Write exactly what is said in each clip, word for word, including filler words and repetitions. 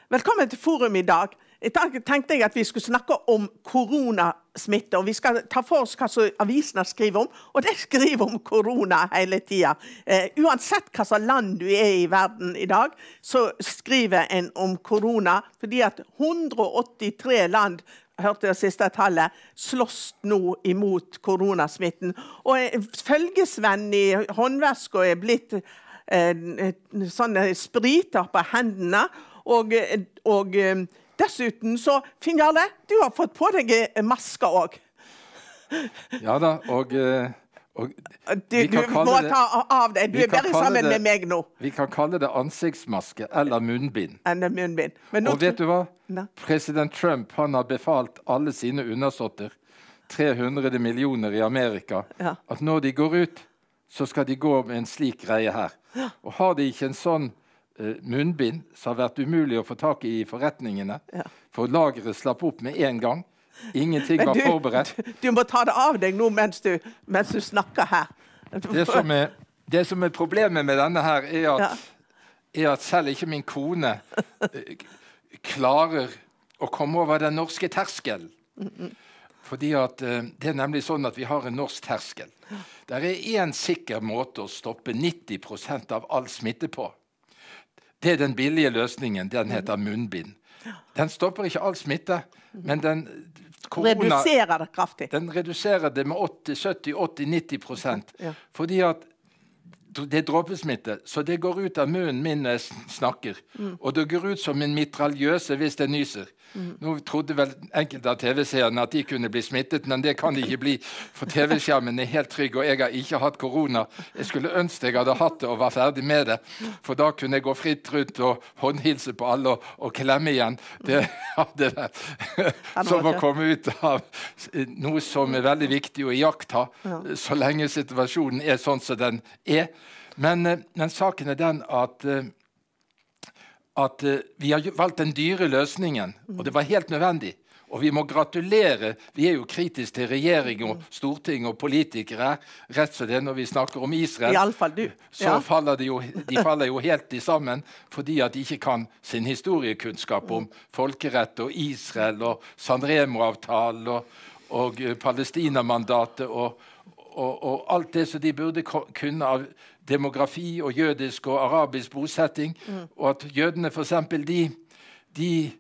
Velkommen til Forum i dag. I dag tenkte jeg at vi skulle snakke om koronasmitte, og vi skal ta for oss hva som avisene skriver om, og de skriver om korona hele tiden. Eh, uansett hva slags land du er i verden i dag, så skriver en om korona, fordi at hundre og åttitre land, hørte det siste tallet, slåss nå imot koronasmitten. Og følgesvenn i håndvasken er blitt eh, sånne spriter på hendene, og, og dessuten så, Finn Jarle, du har fått på deg masker også. Ja da, og, og du, du må det, ta av deg, du er bare sammen det, med meg nå. Vi kan kalle det ansiktsmaske eller munnbind. Eller munnbind. Men og vet du hva? Ne? President Trump han har befalt alle sine undersåtter, tre hundre millioner i Amerika, ja. At når de går ut, så skal de gå med en slik greie her. Ja. Og har de ikke en sånn munnbind som har vært umulig å få tak i forretningene, ja. For lageret slapp opp med en gang. Ingenting var du, forberedt. Du, du må ta det av deg nå mens du, mens du snakker her. Det som er, det som er problemet med denne her, er at, ja. er at selv ikke min kone klarer å komme over den norske terskelen. Mm -mm. Fordi at det er nemlig sånn at vi har en norsk terskel. Det er en sikker måte å stoppe nitti prosent av all smitte på. Det er den billige løsningen, den heter munnbind. Den stopper ikke all smitte, men den, korona, reduserer det kraftig. Den reduserer det med åtti, sytti, åtti, nitti prosent. Ja. Fordi at det er dråpesmitte, så det går ut av munnen min når jeg snakker. Mm. Og det går ut som en mitraljøse hvis det nyser. Mm. Nå trodde vel enkelte av tv-seerne at de kunne bli smittet, men det kan de ikke bli, for tv-skjermen er helt trygg, og jeg har ikke hatt korona. Jeg skulle ønske jeg hadde hatt det og var ferdig med det, for da kunne jeg gå fritt rundt og håndhilse på alle og, og klemme igjen. Det hadde vært som å komme ut av noe som er veldig viktig å iaktta, så lenge situasjonen er sånn som den er. Men, men saken er den at at uh, vi har valgt den dyre løsningen, og det var helt nødvendig. Og vi må gratulere, vi er jo kritiske til regjering og storting og politikere, rett som det når vi snakker om Israel, i alle fall du. Så ja. faller de, jo, de faller jo helt i sammen, fordi at de ikke kan sin historiekunnskap om folkerett og Israel og San Remo-avtalen og, og uh, Palestina-mandatet og, og, og alt det som de burde kunne av demografi og jødisk og arabisk bosetting, mm. og at jødene for eksempel, de, de,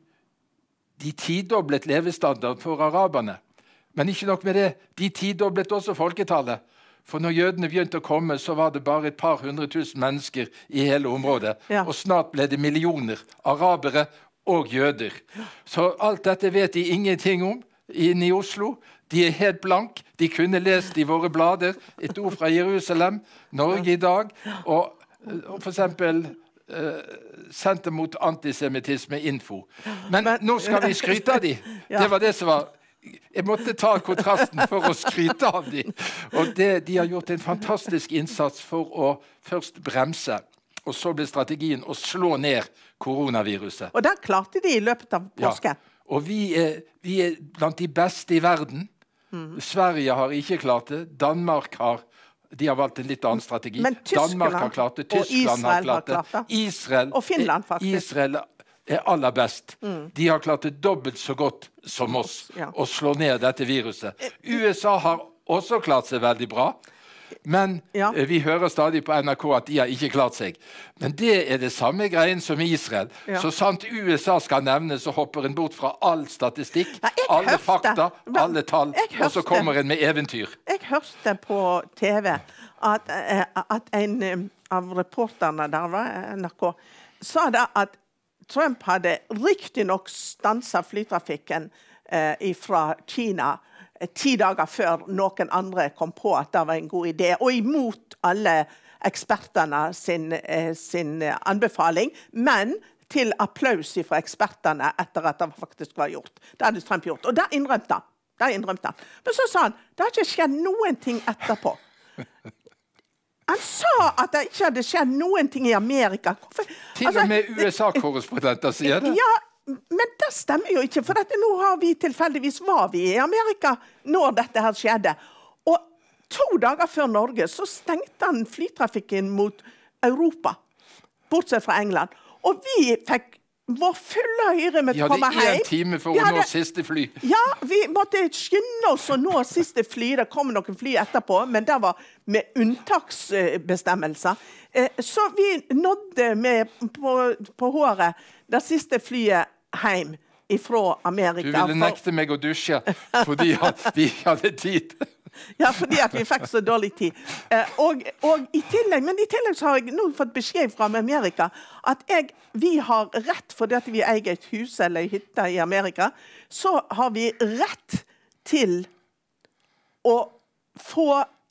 de tidoblet levestandard for araberne. Men ikke nok med det, de tidoblet også folketallet. For når jødene begynte å komme, så var det bare et par hundre tusen mennesker i hele området. Ja. Og snart ble det millioner arabere og jøder. Så alt dette vet de ingenting om inne i Oslo. De er helt blank. De kunne lest i våre blader et ord fra Jerusalem, Norge i dag, og, og for eksempel uh, Senter mot antisemittisme info. Men, Men nå skal vi skryte av de. Ja. Det var det som var... Jeg måtte ta kontrasten for å skryte av de. Og det, de har gjort en fantastisk innsats for å først bremse, og så ble strategien å slå ned koronaviruset. Og det klarte de i løpet av påsken. Ja. Og vi er, vi er blant de beste i verden. Mm. Sverige har ikke klart det. Danmark har, de har valgt en litt annen strategi. Men Tyskland Danmark har klart det. Tyskland og Israel har klart det. Har klart det. Israel, og Finland, faktisk. Israel er aller best. Mm. De har klart det dobbelt så godt som oss, ja. Å slå ned dette viruset. U S A har også klart seg veldig bra. Men ja. eh, vi hører stadig på N R K at de har ikke klart seg. Men det er det samme greien som Israel. Ja. Så sant U S A skal nevnes, så hopper en bort fra all statistikk, ja, alle hørte, fakta, men, alle tall, og så kommer en med eventyr. Jeg hørte på T V at, at en av reporterne der var N R K, sa da at Trump hadde riktig nok stanset flytrafikken eh, fra Kina ti dager før noen andre kom på at det var en god idé, og imot alle eksperterne sin, eh, sin anbefaling, men til applaus fra ekspertene etter at det faktisk var gjort. Det hadde Trump gjort, og det innrømte han. Det innrømte han. Men så sa han, det har ikke skjedd noen ting etterpå. Han sa at det ikke hadde skjedd noen ting i Amerika. Hvorfor? Til og med altså, U S A-korrespondenter sier det. Ja, men det stemmer jo ikke, for dette, nå har vi tilfeldigvis var vi i Amerika når dette her skjedde. Og to dager før Norge så stengte han flytrafikken mot Europa, bortsett fra England. Og vi fikk var fulle av hyre med De å komme hadde hjem. én time for Vi å nå hadde- siste fly. Ja, vi måtte skynde oss å nå siste fly. Det kom noen fly etterpå, men det var med unntaksbestemmelser. Eh, Så vi nådde med på, på håret det siste flyet hjem fra Amerika. Du ville For- nekte meg å dusje fordi at vi hadde tid. Ja, fordi at vi fikk så dårlig tid. Eh, og, og i tillegg, men i tillegg så har jeg nå fått beskjed fra Amerika at jeg, vi har rett, fordi at vi eier et hus eller en hytte i Amerika, så har vi rett til å få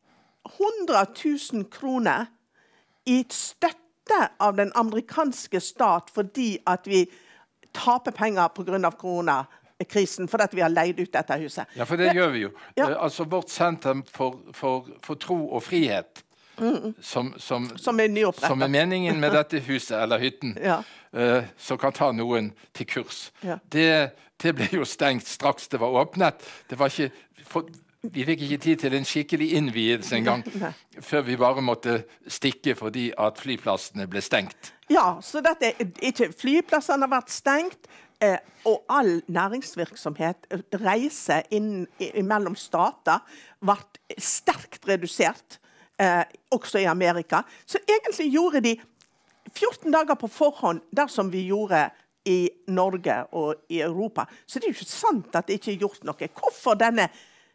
hundre tusen kroner i støtte av den amerikanske stat fordi at vi taper penger på grunn av koronakrisen, fordi at vi har leid ut dette huset. Ja, for det gjør vi jo. Ja. Eh, altså Vårt senter for, for, for tro og frihet, som, som, Som er nyopprettet. som er meningen med dette huset eller hytten, Ja. eh, som kan ta noen til kurs. Ja. Det, det ble jo stengt straks det var åpnet. Det var ikke, for, vi fikk ikke tid til en skikkelig innvielse engang, Nei. før vi bare måtte stikke fordi at flyplassene ble stengt. Ja, så dette er ikke flyplassene har vært stengt, eh, og all næringsvirksomhet, eh, reise inn i, mellom stater, ble sterkt redusert, eh, også i Amerika. Så egentlig gjorde de fjorten dager på forhånd, dersom vi gjorde i Norge og i Europa. Så det er jo ikke sant at det ikke er gjort noe. Hvorfor denne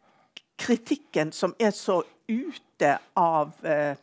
kritikken som er så ute av eh,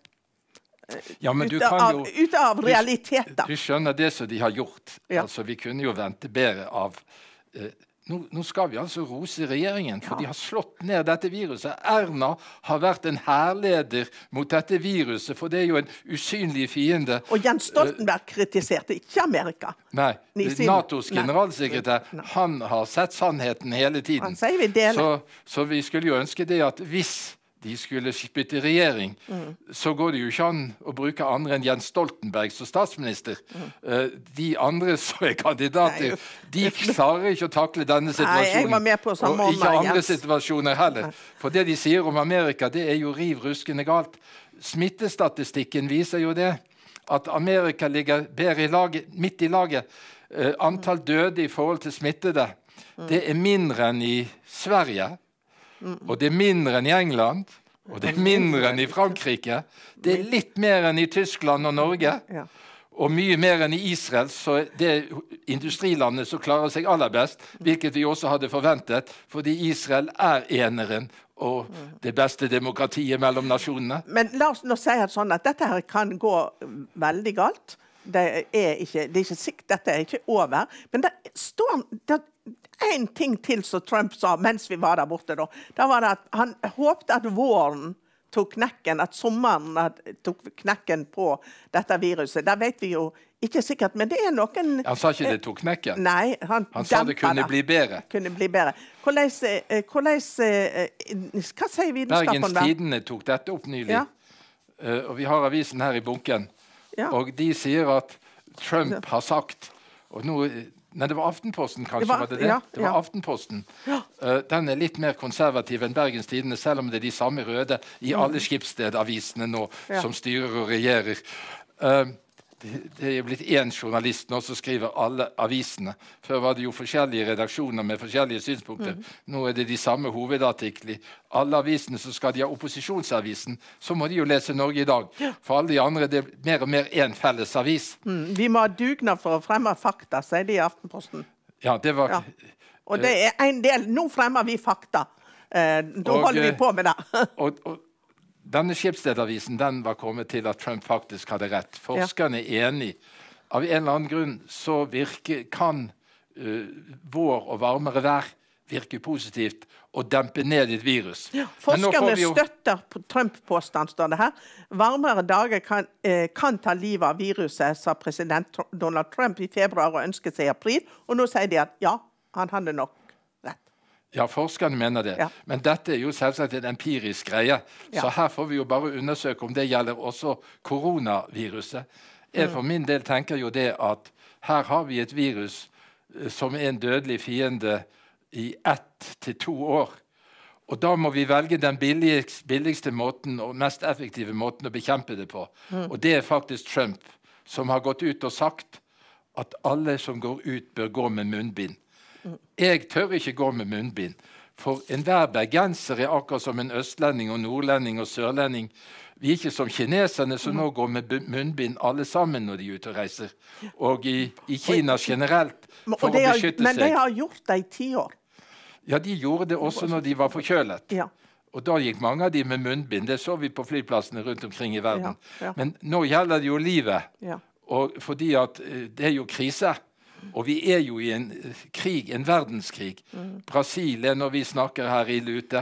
Ja, men du ute, kan av, jo... ute av realiteter. Du skjønner det som de har gjort. Ja. Altså, vi kunne jo vente bedre av... Eh, nå, nå skal vi altså rose regjeringen, for Ja. de har slått ned dette viruset. Erna har vært en hærleder mot dette viruset, for det er jo en usynlig fiende. Og Jens Stoltenberg kritiserte ikke Amerika. Nei, Ni sin- NATOs Nei. generalsekretær, han har sett sannheten hele tiden. Han sier vi deler. Så, så vi skulle jo ønske det at hvis de skulle bytte regjering, Mm. så går det jo ikke an å bruke andre enn Jens Stoltenberg som statsminister. Mm. Eh, de andre som er kandidater, de klarer ikke å takle denne situasjonen. jeg var med på samme og ikke om, andre Jens. situasjoner heller. For det de sier om Amerika, det er jo riv ruskende galt. Smittestatistikken viser jo det. At Amerika ligger bedre i laget, midt i laget. Eh, antall døde i forhold til smittede, det er mindre enn i Sverige. Og det er mindre enn i England, og det er mindre enn i Frankrike. Det er litt mer enn i Tyskland og Norge, Ja. og mye mer enn i Israel, så det er industrilandet som klarer seg aller best, hvilket vi også hadde forventet, fordi Israel er eneren og det beste demokratiet mellom nasjonene. Men la oss nå si at, sånn at dette her kan gå veldig galt. Det er ikke, det er ikke sikkert, dette er ikke over. Men det står det en ting til som Trump sa mens vi var der borte. Da, da var det at han håpte at våren tok knekken, at sommeren had- tok knekken på dette viruset. Det vet vi jo ikke sikkert, men det er noen... Han sa ikke det tok knekken. Nei, han, Han sa det demper kunne bli bedre. Kunne bli bedre. Hvordan, eh, hvordan eh, hva sier vitenskapen Bergens der? Tidende tok dette opp nylig. Ja. Eh, og vi har avisen her i bunken. Ja. Og de sier at Trump har sagt og nå, Nei, det var Aftenposten, kanskje? Det var- var det det? ja, det var ja. Aftenposten. Eh, den er litt mer konservativ enn Bergens Tidende, selv om det er de samme røde i alle skipsstedavisene nå Ja. som styrer og regjerer. Eh, det, det er blitt én journalist nå som skriver alle avisene. Før var det jo forskjellige redaksjoner med forskjellige synspunkter. Nå er det de samme hovedartiklene. Alle avisene, så skal de ha opposisjonsavisen, så må de jo lese Norge i dag. For alle de andre det er mer og mer én felles avis. Mm, vi må ha dugnad for å fremme fakta, sier de i Aftenposten. Ja, det var... Ja. Og det er en del. Nå fremmer vi fakta. Eh, da Og, holder vi eh, på med det. Og, og denne skipsstedavisen den var kommet til at Trump faktisk hadde rett. Forskerne er enig. Av en eller annen grunn så virke, kan uh, vår og varmere vær virke positivt og dempe ned et virus. Men nå får Forskerne vi jo- støtter på Trump-påstand, står det her. Varmere dager kan, eh, kan ta livet av viruset, sa president Tr- Donald Trump i februar og ønsket seg i april. Og nå sier de at ja, han hadde nok rett. Ja, forskerne mener det. Ja. Men dette er jo selvsagt en empirisk greie. Ja. Så her får vi jo bare undersøke om det gjelder også koronaviruset. Jeg for min del tenker jo det at her har vi et virus eh, som er en dødelig fiende i ett til to år. Og da må vi velge den billigste, billigste måten og mest effektive måten å bekjempe det på. Og det er faktisk Trump som har gått ut og sagt at alle som går ut bør gå med munnbind. Jeg tør ikke gå med munnbind, for enhver bergenser er akkurat som en østlending og nordlending og sørlending. Vi er ikke som kineserne som nå går med munnbind alle sammen når de er ute og reiser. Og i, i Kina generelt, for å beskytte seg. Men de har gjort det i ti år. Ja, de gjorde det også når de var forkjølet. Ja. Og da gikk mange av de med munnbind. Det så vi på flyplassene rundt omkring i verden. Ja, ja. Men nå gjelder det jo livet. Ja. Og fordi at det er jo krise. Og vi er jo i en krig, en verdenskrig. Mm. Brasil er når vi snakker her i lute.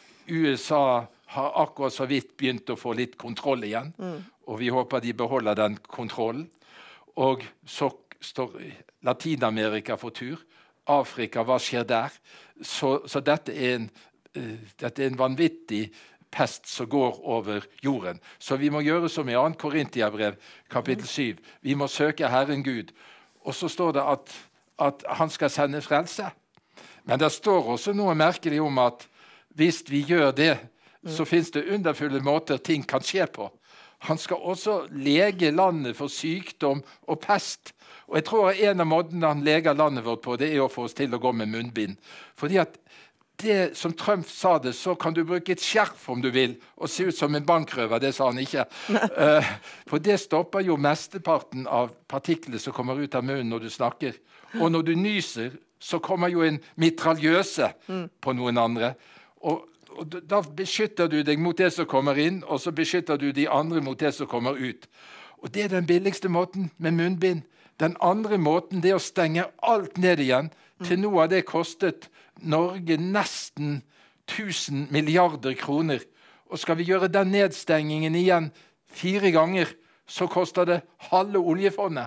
U S A har akkurat så vidt begynt å få litt kontroll igjen. Mm. Og vi håper de beholder den kontrollen. Og så står Latinamerika for tur. Afrika, hva skjer der? Så, så dette, er en, uh, dette er en vanvittig pest som går over jorden. Så vi må gjøre som i andre Korintiabrev, kapittel syv. Vi må søke Herren Gud. Og så står det at, at han skal sende frelse. Men det står også noe merkelig om at hvis vi gjør det, så finnes det underfulle måter ting kan skje på. Han skal også lege landet for sykdom og pest. Og jeg tror en av måtene han leger landet vårt på, det er å få oss til å gå med munnbind. Fordi at det som Trump sa det, så kan du bruke et skjerf om du vil, og se ut som en bankrøver. Det sa han ikke. uh, for det stopper jo mesteparten av partiklene som kommer ut av munnen når du snakker. Og når du nyser, så kommer jo en mitraljøse på noen andre. Og Og da beskytter du deg mot det som kommer inn, og så beskytter du de andre mot det som kommer ut. Og det er den billigste måten med munnbind. Den andre måten det er å stenge alt ned igjen. Til noe av det kostet Norge nesten tusen milliarder kroner. Og skal vi gjøre den nedstengingen igjen fire ganger, så koster det halve oljefondet.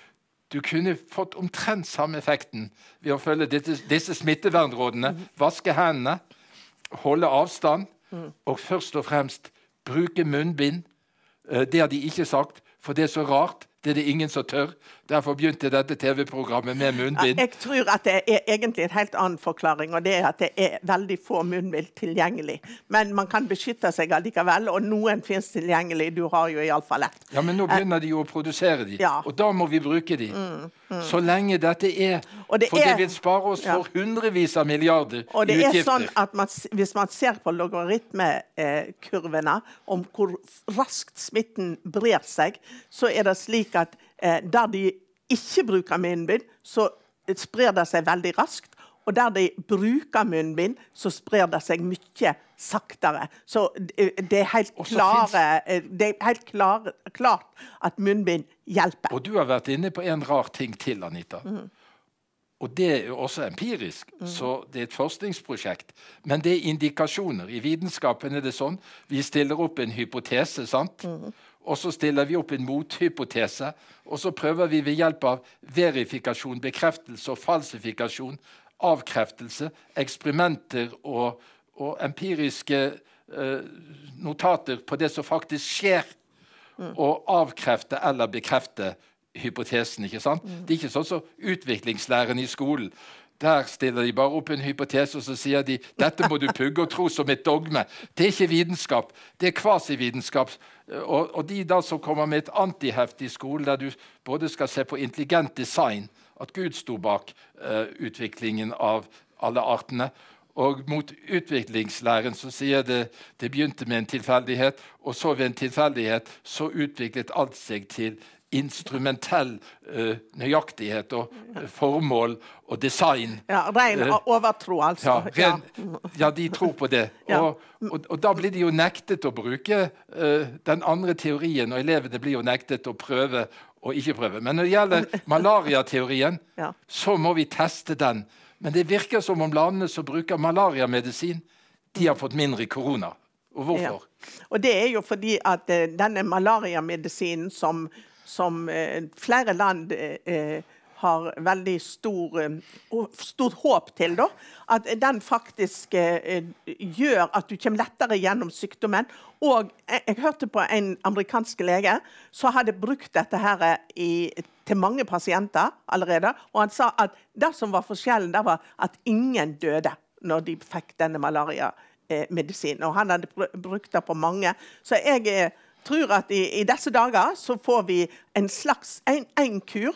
Du kunne fått omtrent samme effekten ved å følge disse, disse smittevernrådene, vaske hendene, holde avstand, mm. og først og fremst bruke munnbind. Det har de ikke sagt, for det er så rart. Det er det ingen som tør. Derfor begynte dette T V-programmet med munnbind. Jeg tror at det er egentlig en helt annen forklaring, og det er at det er veldig få munnbind tilgjengelig. Men man kan beskytte seg allikevel, og noen finnes tilgjengelig. Du har jo i alle fall ett. Ja, men nå begynner de jo å produsere de, ja. og da må vi bruke de. Mm, mm. Så lenge dette er, det for er, det vil spare oss for ja. hundrevis av milliarder og det utgifter. Er sånn at man, hvis man ser på logaritmekurvene om hvor raskt smitten brer seg, så er det slik at eh, der de ikke bruker munnbind, så sprer det seg veldig raskt. Og der de bruker munnbind, så sprer det seg mye saktere. Så det er helt, klare, det er helt klare, klart at munnbind hjelper. Og du har vært inne på en rar ting til, Anita. Mm. Og det er jo også empirisk, mm. så det er et forskningsprosjekt. Men det er indikasjoner. I vitenskapen er det sånn. Vi stiller opp en hypotese, sant? Mm. Og så stiller vi opp en mothypotese, og så prøver vi ved hjelp av verifikasjon, bekreftelse og falsifikasjon, avkreftelse, eksperimenter og, og empiriske eh, notater på det som faktisk skjer, mm. og avkrefte eller bekrefte hypotesen, ikke sant? Mm. Det er ikke sånn som utviklingslæren i skolen. Der stiller de bare opp en hypotese, og så sier de dette må du pugge og tro som et dogme. Det er ikke vitenskap, det er kvasivitenskap. Og, og de da som kommer med et antiheft i skolen, der du både skal se på intelligent design, at Gud sto bak uh, utviklingen av alle artene, og mot utviklingslæren så sier det det begynte med en tilfeldighet, og så ved en tilfeldighet så utviklet alt seg til instrumentell uh, nøyaktighet og uh, formål og design. Ja, ren uh, overtro, altså. Ja, ren, ja, de tror på det. Ja. Og, og, og da blir de jo nektet å bruke uh, den andre teorien, og elevene blir jo nektet å prøve og ikke prøve. Men når det gjelder malariateorien, ja. så må vi teste den. Men det virker som om landene som bruker malariamedisin, de har fått mindre korona. Og hvorfor? Ja. Og det er jo fordi at uh, denne malariamedisinen som som eh, flere land eh, har veldig stor, eh, stort håp til, da, at den faktisk eh, gjør at du kommer lettere gjennom sykdommen. Og jeg, jeg hørte på en amerikansk lege som hadde brukt dette her i, til mange pasienter allerede, og han sa at det som var forskjellen, det var at ingen døde når de fikk denne malaria-medisinen, og han hadde brukt det på mange. Så jeg tror at i, i disse dager så får vi en slags en, en kur,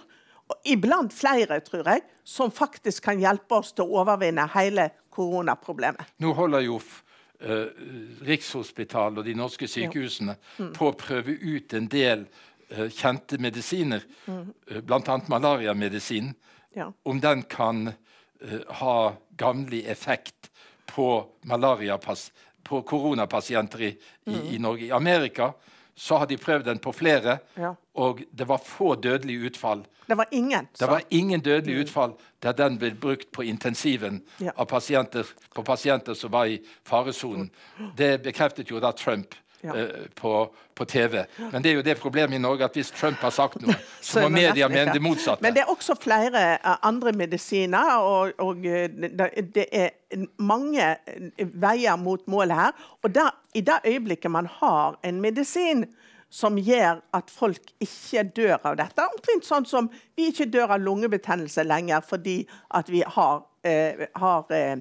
og iblant flere, tror jeg, som faktisk kan hjelpe oss til å overvinne hele koronaproblemet. Nå holder jo uh, Rikshospitalet og de norske sykehusene mm. på å prøve ut en del uh, kjente medisiner, mm. uh, blant annet malariamedisin, ja. Om den kan uh, ha gamlig effekt på malariapass, på koronapasienter i, i, mm. i Norge. I Amerika så har de prøvd den på flere, ja. Og det var få dødelige utfall. Det var ingen. Så. Det var ingen dødelige mm. utfall der den ble brukt på intensiven ja. Av pasienter, på pasienter som var i faresonen. Mm. Det bekreftet jo da Trump ja. uh, på, på T V. Men det er jo det problemet i Norge, at hvis Trump har sagt noe, så, så må media mene det motsatte. Men det er også flere uh, andre medisiner, og, og uh, det, det er mange veier mot målet her. Og da, i det øyeblikket man har en medisin som gjør at folk ikke dør av dette, omtrent sånn som vi ikke dør av lungebetennelse lenger, fordi at vi har, uh, har uh,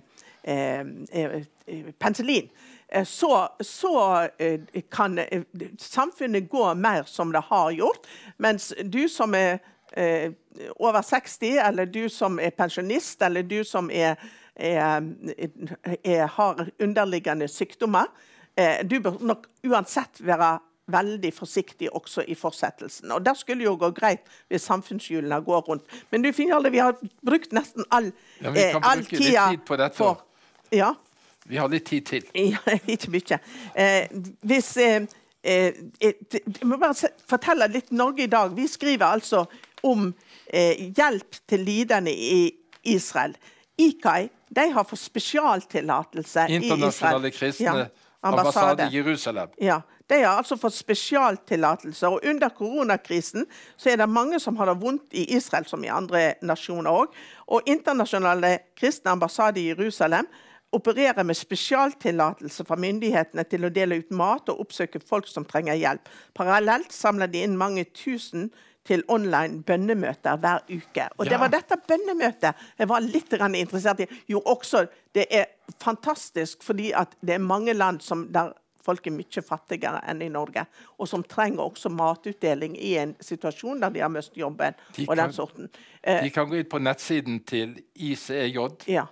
uh, uh, penicillin. Så, så uh, kan uh, samfunnet gå mer som det har gjort, mens du som er uh, over seksti, eller du som er pensjonist, eller du som er, er, er, har underliggende sykdommer, uh, du bør nok uansett være veldig forsiktig også i fortsettelsen. Og det skulle jo gå greit hvis samfunnshjulene går rundt. Men du finner alle, vi har brukt nesten all, ja, vi kan eh, all bruke litt tid på dette. For, ja. Vi har litt tid til. Ja, ikke mye. Eh, hvis, eh, eh, jeg må bare fortelle litt Norge i dag. Vi skriver altså om eh, hjelp til lidende i Israel. I K A I, de har fått spesialtillatelse i Israel. Internasjonale kristne ja, ambassade i Jerusalem. Ja. De har altså fått spesialtillatelse, og under koronakrisen så er det mange som har det vondt i Israel, som i andre nasjoner også. Og internasjonale kristne ambassade i Jerusalem opererer med spesialtillatelse fra myndighetene til å dele ut mat og oppsøke folk som trenger hjelp. Parallelt samler de inn mange tusen til online bønnemøter hver uke. Og ja. Det var dette bønnemøtet jeg var litt interessert i. Jo, også det er fantastisk, fordi at det er mange land som der folk er mye fattigere enn i Norge, og som trenger også matutdeling i en situasjon der de har mistet jobben de og den kan, sorten. De kan gå inn på nettsiden til I C E J. Ja.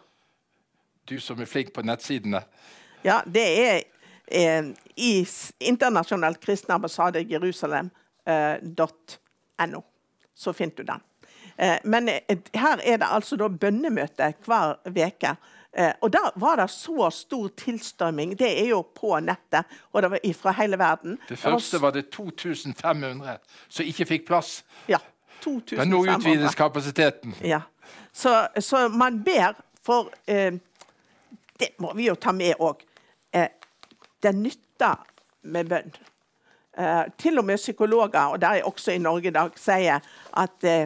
Du som er flink på nettsidene. Ja, det er eh, i Internasjonal kristne ambassade Jerusalem eh, .no. Så finner du den. Eh, men eh, her er det altså da bønnemøte hver veke. Eh, og da var det så stor tilstrømming. Det er jo på nettet, og det var fra hele verden. Det første var det to tusen fem hundre som ikke fikk plass. Ja, to tusen fem hundre. Men nå utvides kapasiteten. Ja, så, så man ber for, eh, det må vi jo ta med også, eh, det nytter med bønn. Eh, til og med psykologer, og der er også i Norge i dag, sier at eh,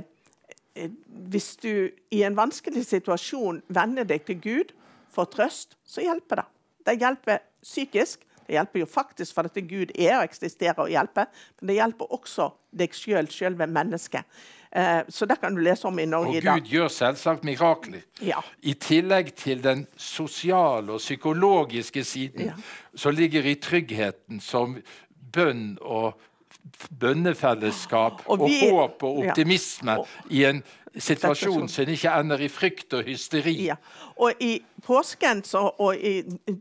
hvis du i en vanskelig situasjon vender deg til Gud for trøst, så hjelper det. Det hjelper psykisk, det hjelper jo faktisk for at Gud er og eksisterer og hjelper, men det hjelper også deg selv, selve mennesket. Eh, så det kan du lese om i Norge og i dag. Og Gud gjør selvsagt mirakler. Ja. I tillegg til den sosiale og psykologiske siden, ja. Så ligger i tryggheten som bønn og bønnefellesskap og, vi, og håp og optimisme ja. Og, i en situasjon som ikke ender i frykt og hysteri. Ja. Og i påsken så, og i,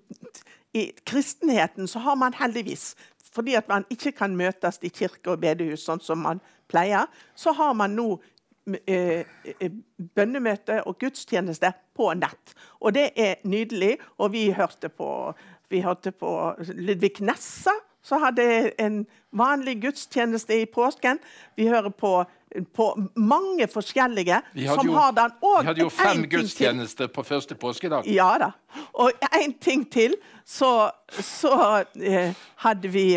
i kristenheten så har man heldigvis, fordi at man ikke kan møtes i kirke og bedehus sånn som man pleier, så har man nå eh, bønnemøte og gudstjeneste på nett. Og det er nydelig, og vi hørte på, vi hørte på Ludvig Nessa, så hadde en vanlig gudstjeneste i påsken. Vi hører på, på mange forskjellige som jo, har den. Og vi hadde jo fem gudstjenester på første påskedag. Ja da. Og en ting til, så, så eh, hadde vi,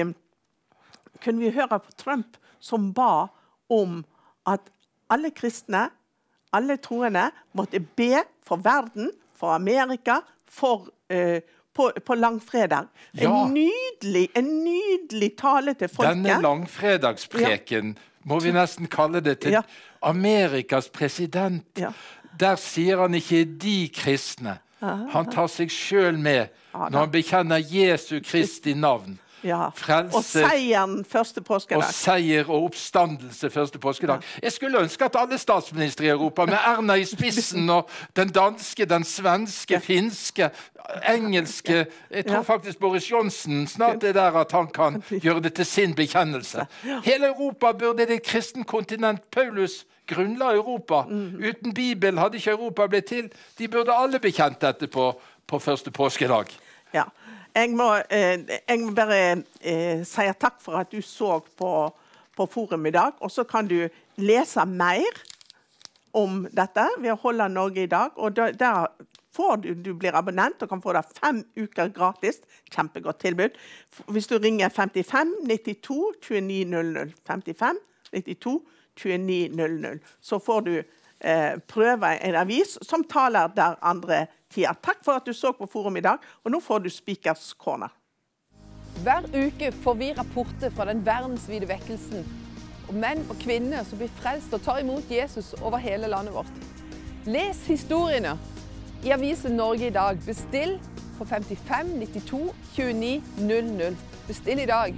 kunne vi høre på Trump som ba om at alle kristne, alle troende måtte be for verden, for Amerika, for eh, På, på langfredag. En, ja. nydelig, en nydelig tale til folket. Denne langfredagspreken ja. Må vi nesten kalle det til ja. Amerikas president. Ja. Der sier han ikke de kristne. Aha. Han tar seg selv med når han bekjenner Jesu Kristi navn. Ja. frelse, og seieren første påskedag. og seier og oppstandelse første påskedag. Ja. Jeg skulle ønske at alle statsministre i Europa, med Erna i spissen, og den danske, den svenske, ja. finske, engelske, jeg tror ja. faktisk Boris Johnson snart er der at han kan gjøre det til sin bekjennelse. Ja. Hele Europa burde det kristen kontinent. Paulus grunnla Europa. Mm. Uten Bibel hadde ikke Europa blitt til. De burde alle bekjent dette på, på første påskedag. Ja. Jeg må, eh, jeg må bare eh, si takk for at du så på, på forum i dag, og så kan du lese mer om dette ved å holde Norge i dag, og der, der får du, du blir abonnent og kan få det fem uker gratis, kjempegodt tilbud. Hvis du ringer femtifem nittito tjueni null null, femtifem nittito tjueni null null, så får du eh, prøve en avis som taler der andre tider. Takk for at du så på forum i dag, og nå får du Speakers Corner. Hver uke får vi rapporter fra den verdensvide vekkelsen, og menn og kvinner som blir frelst og tar imot Jesus over hele landet vårt. Les historiene i avisen Norge i dag. Bestill på femtifem nittito tjueni null null. Bestill i dag.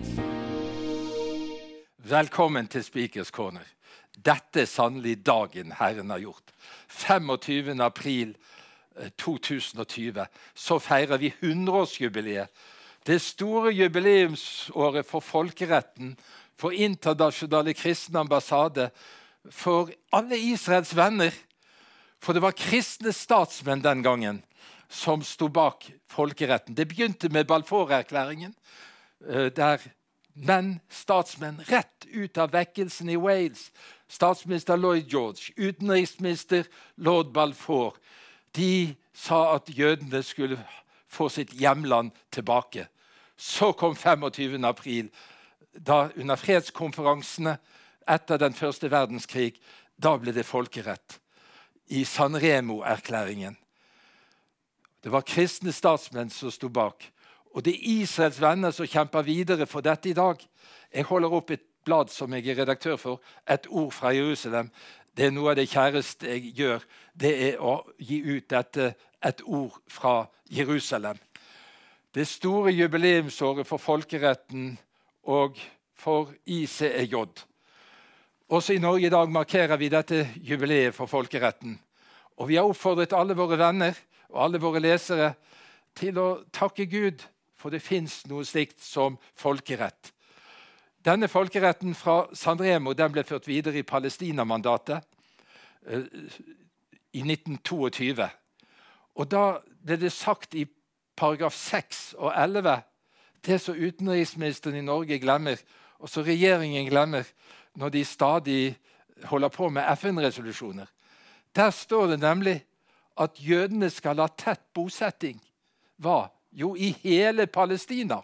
Velkommen til Speakers Corner. Dette er sannelig dagen Herren har gjort. femogtyvende april to tusen og tjue, så feirer vi hundreårsjubileet. Det store jubileumsåret for folkeretten, for internasjonale kristne ambassade, for alle Israels venner. For det var kristne statsmenn den gangen som stod bak folkeretten. Det begynte med Balfour-erklæringen, der menn, statsmenn, rett ut av vekkelsen i Wales, statsminister Lloyd George, utenriksminister Lord Balfour, de sa at jødene skulle få sitt hjemland tilbake. Så kom femogtyvende april, da under fredskonferansene etter den første verdenskrig, da ble det folkerett i San Remo-erklæringen. Det var kristne statsmenn som stod bak, og det er Israels venner som kjemper videre for dette i dag. Jeg holder opp et blad som jeg er redaktør for, Et ord fra Jerusalem. Det er noe av det kjæreste jeg gjør, det er å gi ut dette Et ord fra Jerusalem. Det store jubileumsåret for folkeretten og for I C E J. Også i Norge i dag markerer vi dette jubileet for folkeretten. Og vi har oppfordret alle våre venner og alle våre lesere til å takke Gud, for det finnes noe slikt som folkerett. Denne folkeretten fra San Remo den ble ført videre i Palestina-mandatet eh, i nitten tjueto. Og da ble det sagt i paragraf seks og elleve, det som utenriksministeren i Norge glemmer, og som regjeringen glemmer når de stadig holder på med F N-resolusjoner. Der står det nemlig at jødene skal ha tett bosetting. Hva? Jo, i hele Palestina.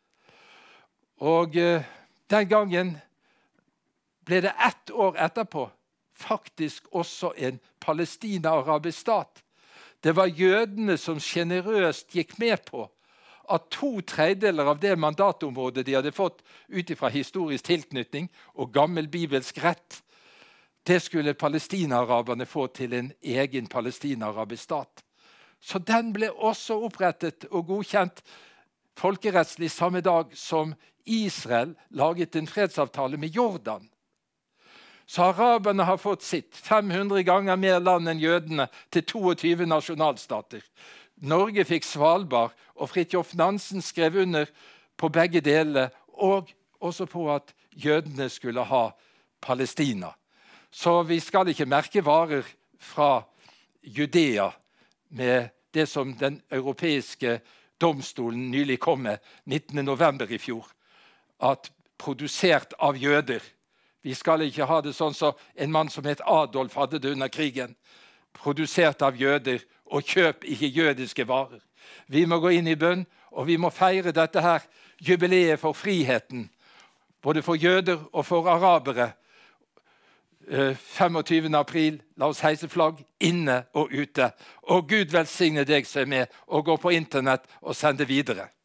Og eh, den gangen ble det ett år etterpå faktisk også en palestina-arabisk stat. Det var jødene som generøst gikk med på at to tredjedeler av det mandatområdet de hadde fått ut fra historisk tilknytning og gammel bibelsk rett, det skulle palestina-araberne få til en egen palestina-arabisk stat. Så den ble også opprettet og godkjent folkerettslig samme dag som Israel laget en fredsavtale med Jordan. Så araberne har fått sitt fem hundre ganger mer land enn jødene til tjueto nasjonalstater. Norge fikk Svalbard, og Fridtjof Nansen skrev under på begge deler, og også på at jødene skulle ha Palestina. Så vi skal ikke merke varer fra Judea med det som den europeiske domstolen nylig kom med nittende november i fjor, at produsert av jøder. Vi skal ikke ha det sånn som en mann som het Adolf hadde det under krigen. Produsert av jøder, og kjøp ikke jødiske varer. Vi må gå inn i bønn, og vi må feire dette her jubileet for friheten. Både for jøder og for arabere. femogtyvende april, la oss heise flagg inne og ute. Og Gud velsigne deg som er med, og gå på internett og sende videre.